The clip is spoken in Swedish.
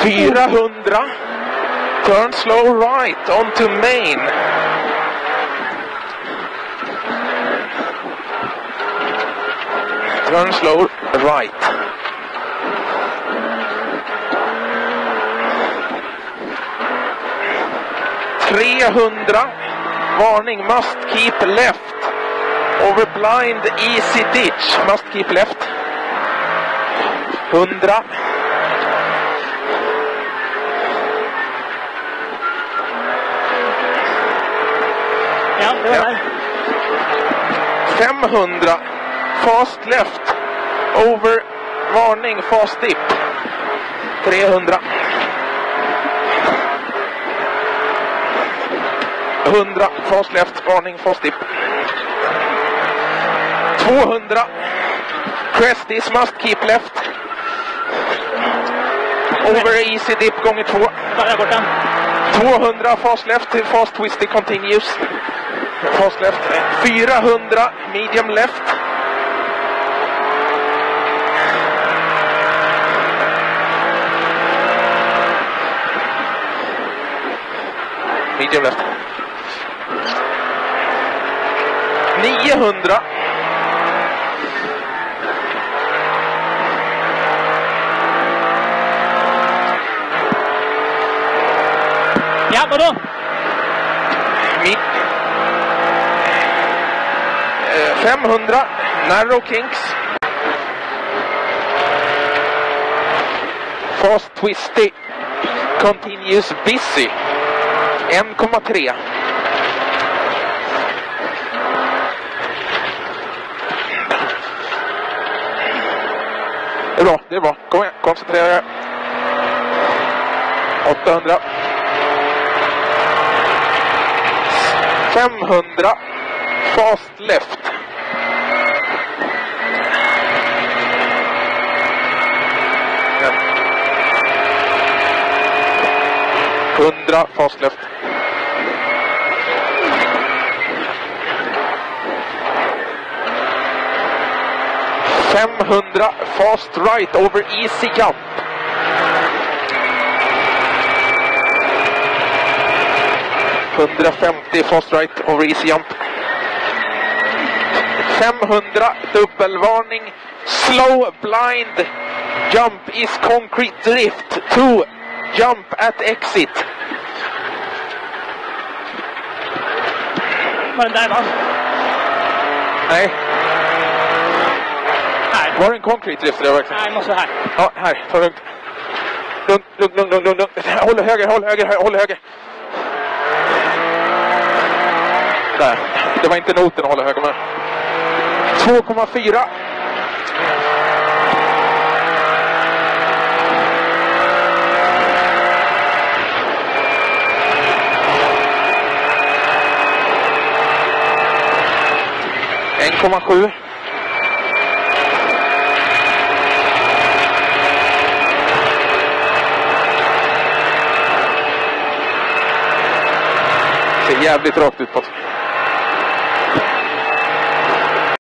400. Turn slow right onto main. Turn slow right. Varning, must keep left. Over blind, easy ditch. Must keep left. 100. Ja, det var det. 500. Fast left. Over, varning, fast dip. 300. 100, fast left, varning, fast dip. 200. Crest is must keep left. Over easy dip gånger 2. 200 fast left till fast twisty continues. Fast left. 400 medium left. Medium left. 900. Ja, vadå? 500. Narrow kinks. Fast twisty. Continuous busy. 1,3. Det är bra, det är bra. Kom igen, koncentrera er. 800. 500. Fast left. Ja. 100 fast left. 500 fast right over easy jump. 150 fast right over easy jump. 500 dubbelvarning. Slow blind jump is concrete drift. 2 jump at exit. Var den där va? Nej. Här. Var det en concrete drift där verkligen? Nej, måste här. Ja, här. Ta lugnt. Lugnt. Håll höger. Där. Det var inte noten att hålla höger med. 2,4. .7. Ser jävligt rakt ut på.